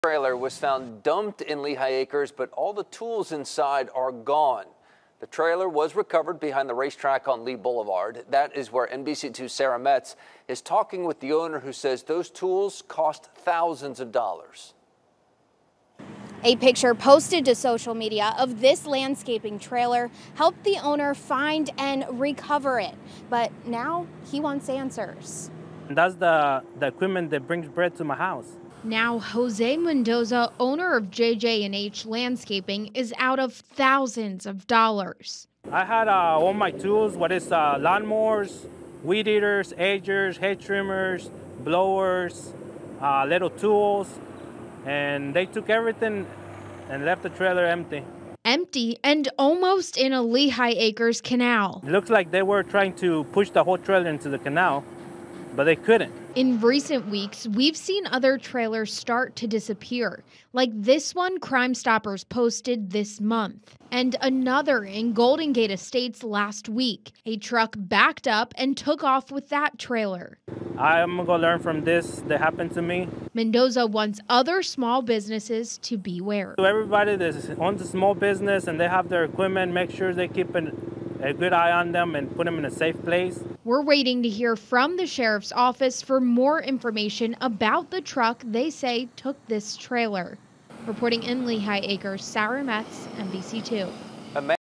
Trailer was found dumped in Lehigh Acres, but all the tools inside are gone. The trailer was recovered behind the racetrack on Lee Boulevard. That is where NBC2's Sarah Metz is talking with the owner, who says those tools cost thousands of dollars. A picture posted to social media of this landscaping trailer helped the owner find and recover it. But now he wants answers. That's the equipment that brings bread to my house. Now, Jose Mendoza, owner of JJ&H Landscaping, is out of thousands of dollars. I had all my tools, lawnmowers, weed eaters, edgers, hedge trimmers, blowers, little tools, and they took everything and left the trailer empty. Empty and almost in a Lehigh Acres canal. It looks like they were trying to push the whole trailer into the canal, but they couldn't. In recent weeks, we've seen other trailers start to disappear, like this one Crime Stoppers posted this month, and another in Golden Gate Estates last week. A truck backed up and took off with that trailer. I'm gonna go learn from this that happened to me. Mendoza wants other small businesses to beware. So everybody that owns a small business and they have their equipment, make sure they keep a good eye on them and put them in a safe place. We're waiting to hear from the sheriff's office for more information about the truck they say took this trailer. Reporting in Lehigh Acres, Sarah Metz, NBC2.